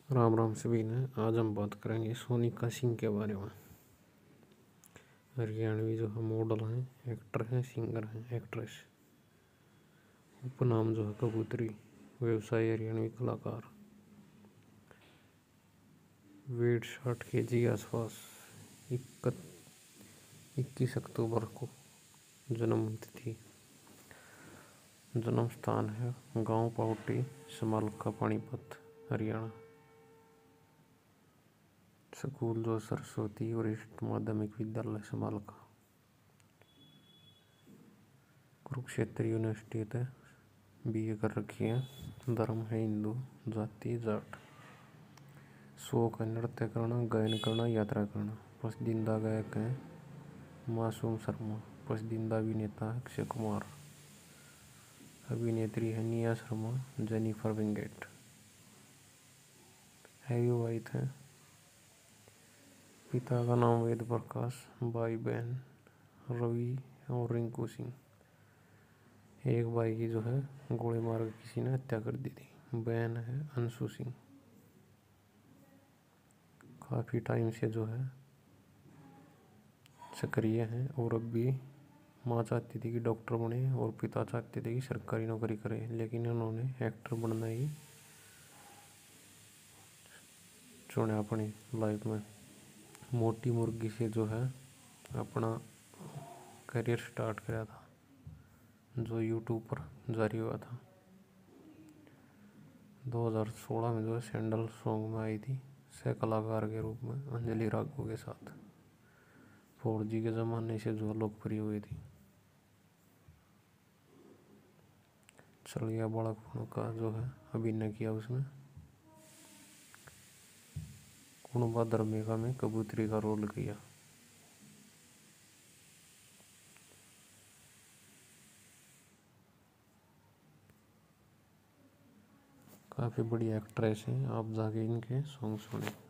राम राम सभी ने। आज हम बात करेंगे सोनिका सिंह के बारे में। हरियाणवी जो है मॉडल हैं, एक्टर हैं, सिंगर हैं, एक्ट्रेस। उपनाम जो है कबूतरी। व्यवसाय हरियाणवी कलाकार। वेट 60 kg आसपास। 21 अक्टूबर को जन्म तिथि। जन्म स्थान है गांव पावटी, समालखा, पानीपत, हरियाणा। स्कूल जो सरस्वती वरिष्ठ माध्यमिक विद्यालय समालखा। कुरुक्षेत्र यूनिवर्सिटी है, BA कर रखी है। धर्म है हिंदू, जाति जाट। शौक है नृत्य करना, गायन करना, यात्रा करना। पसंदीदा गायक है मासूम शर्मा। पसंदीदा अभिनेता है अक्षय कुमार। अभिनेत्री है निया शर्मा, जेनिफर विंगेट। है विवाहित है। पिता का नाम वेद प्रकाश, भाई बहन रवि और रिंकू सिंह। एक भाई की जो है गोली मार के किसी ने हत्या कर दी थी। बहन है अंशु सिंह। काफी टाइम से जो है सक्रिय है और अब भी माँ चाहती थी कि डॉक्टर बने और पिता चाहते थे कि सरकारी नौकरी करे, लेकिन उन्होंने एक्टर बनना ही चुना अपनी लाइफ में। मोटी मुर्गी से जो है अपना करियर स्टार्ट किया था, जो यूट्यूब पर जारी हुआ था। 2016 में जो है सैंडल सॉन्ग में आई थी सह कलाकार के रूप में अंजलि राघव के साथ। 4G के ज़माने से जो लोकप्रिय हुई थी। चल गया बालकपन का जो है अभिनय किया उसमें। कुणबा धर्मिका में कबूतरी का रोल किया। काफ़ी बड़ी एक्ट्रेस हैं, आप जाके इनके सॉन्ग सुने।